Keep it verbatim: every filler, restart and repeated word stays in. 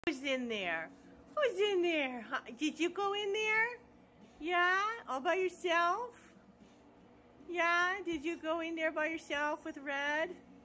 Who's in there? Who's in there? Huh? Did you go in there? Yeah? All by yourself? Yeah? Did you go in there by yourself with Red?